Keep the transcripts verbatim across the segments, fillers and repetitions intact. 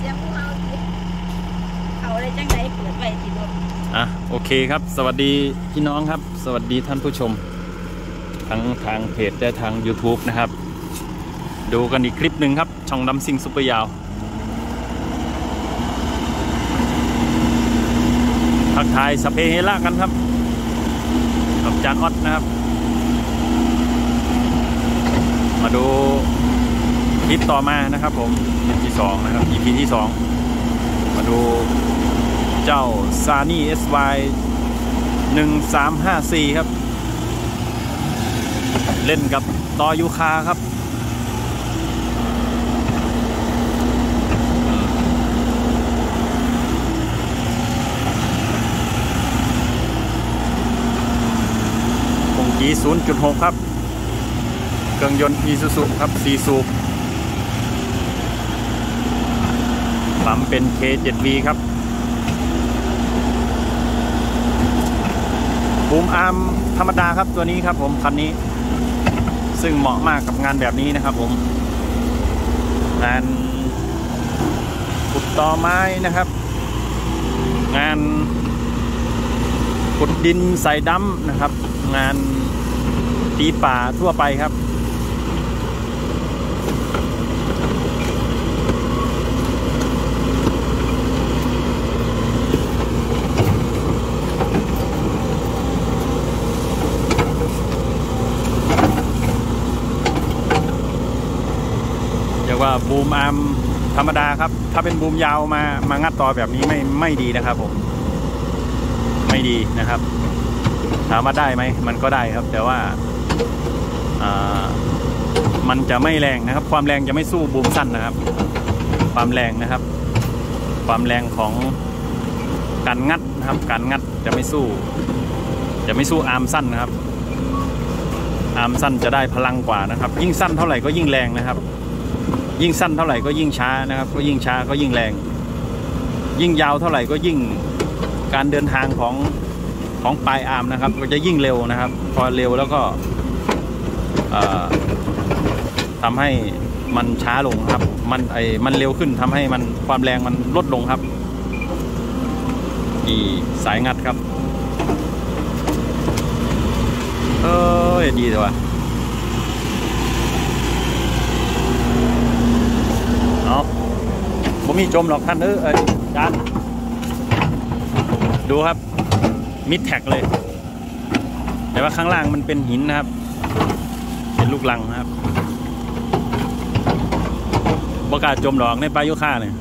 สียงพวกเราสิเขาอะไรจังไรเปิดไว้สิรถอ่ะโอเคครับสวัสดีพี่น้องครับสวัสดีท่านผู้ชมทั้งทางเพจและทาง YouTube นะครับดูกันอีกคลิปหนึ่งครับช่องดำซิ่งซุปเปอร์ยาวทักทายสเปเฮล่ากันครับกับจานออดนะครับมาดูคลิปต่อมานะครับผมคลิปที่สองนะครับ อี พี ที่สองมาดูเจ้า Sunny เอส วาย หนึ่งสามห้าสี่ ครับเล่นกับตอยูคาครับคงจี ศูนย์จุดหก ครับเครื่องยนต์ Isuzu ครับสี่สูบปั๊มเป็น เค เจ็ด วี ครับบูมอาร์มธรรมดาครับตัวนี้ครับผมคันนี้ซึ่งเหมาะมากกับงานแบบนี้นะครับผมงานขุดตอไม้นะครับงานขุดดินใส่ดั้มนะครับงานตีป่าทั่วไปครับว่าบูมอาร์มธรรมดาครับถ้าเป็นบูมยาวมามางัดต่อแบบนี้ไม่ไม่ดีนะครับผมไม่ดีนะครับถามว่าได้ไหมมันก็ได้ครับแต่ว่ามันจะไม่แรงนะครับความแรงจะไม่สู้บูมสั้นนะครับความแรงนะครับความแรงของการงัดนะครับการงัดจะไม่สู้จะไม่สู้อาร์มสั้นนะครับอาร์มสั้นจะได้พลังกว่านะครับยิ่งสั้นเท่าไหร่ก็ยิ่งแรงนะครับยิ่งสั้นเท่าไหร่ก็ยิ่งช้านะครับก็ยิ่งช้าก็ยิ่งแรงยิ่งยาวเท่าไหร่ก็ยิ่งการเดินทางของของปลายอาร์มนะครับก็จะยิ่งเร็วนะครับพอเร็วแล้วก็ทำให้มันช้าลงครับมันไอมันเร็วขึ้นทำให้มันความแรงมันลดลงครับอีสายงัดครับเออดีเลยว่ะเอาผมมีจมหรอกท่านเอออาจารย์ดูครับมิดแท็กเลยแต่ว่าข้างล่างมันเป็นหินนะครับเป็นลูกลังนะครับประกาศจมหรอกในปลายุค่าเนี่ย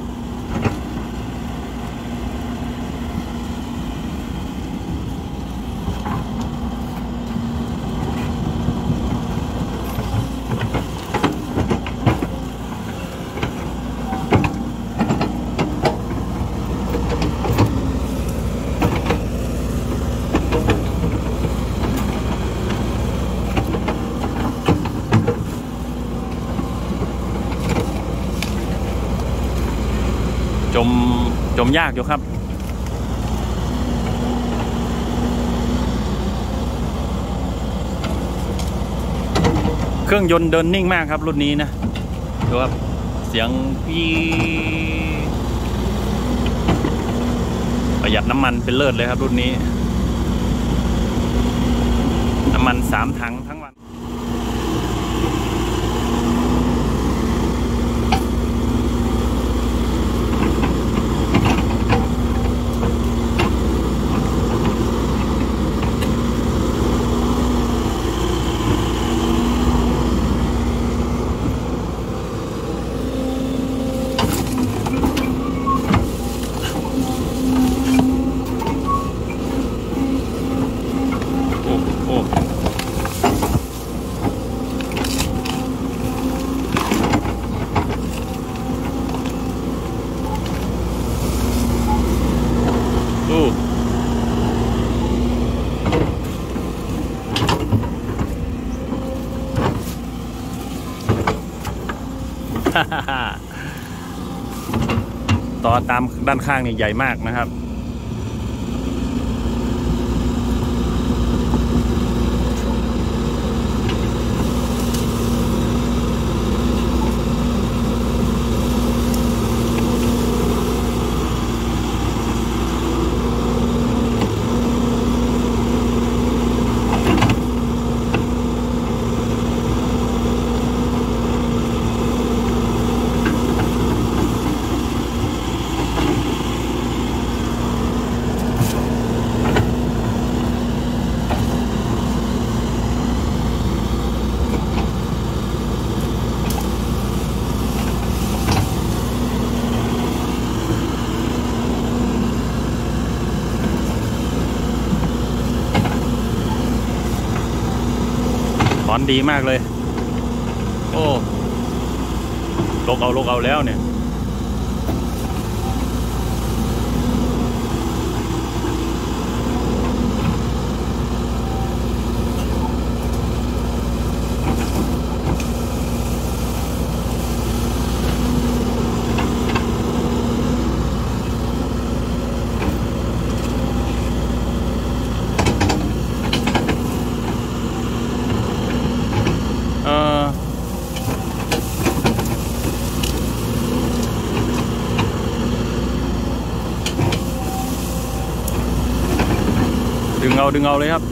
จมจมยากอยู่ครับเครื่องยนต์เดินนิ่งมากครับรุ่นนี้นะดูครับเสียงปีประหยัดน้ำมันเป็นเลิศเลยครับรุ่นนี้น้ำมันสามถังทั้งวันต่อตามด้านข้างนี่ใหญ่มากนะครับ โดีมากเลยโอ้ลกเอาลกเอาแล้วเนี่ยดึงเอาดึงเอาเลยครับ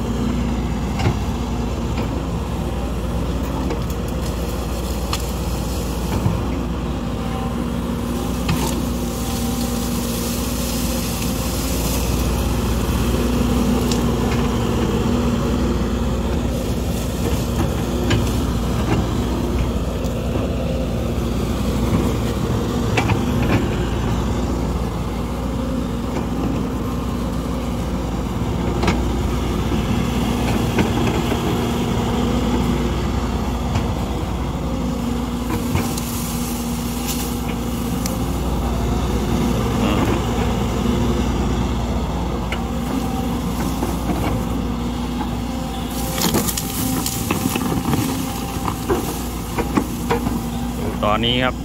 ตอนนี้ครับ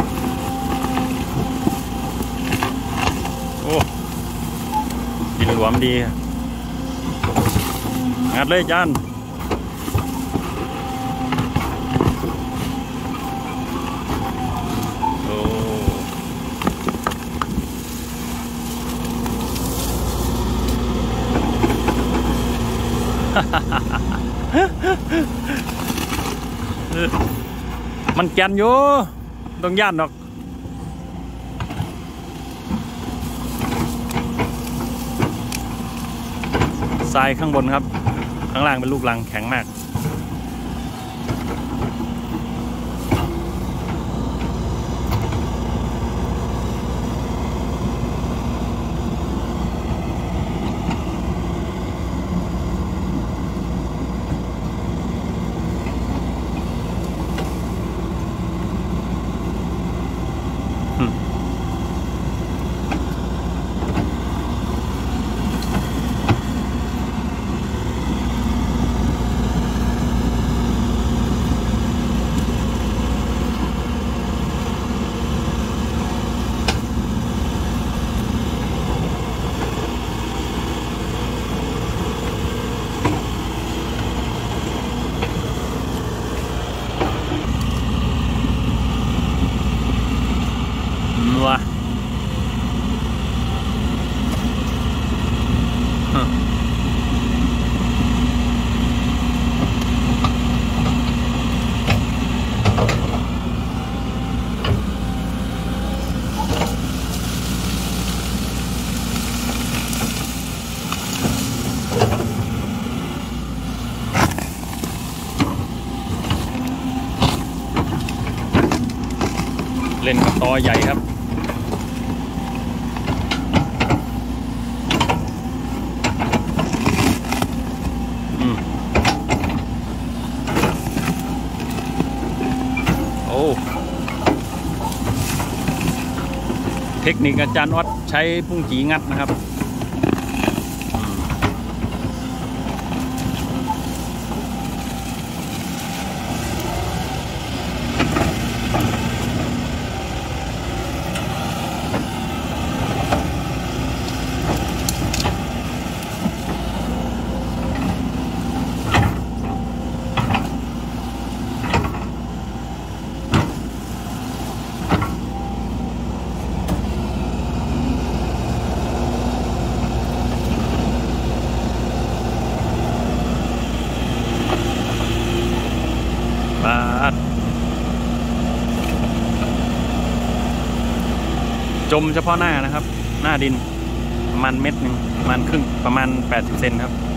โอ้ดินหลวมดีงัดเลยจานโอ้มันแกนอยู่ต้องย่านดอกทรายข้างบนครับข้างล่างเป็นลูกรังแข็งมากว่ะเล่นกับตอใหญ่ครับโอ้เทคนิคอาจารย์วัดใช้พุ่งจีงัดนะครับจมเฉพาะหน้านะครับหน้าดินประมาณเม็ดหนึ่งประมาณครึ่งประมาณแปดสิบเซนครับ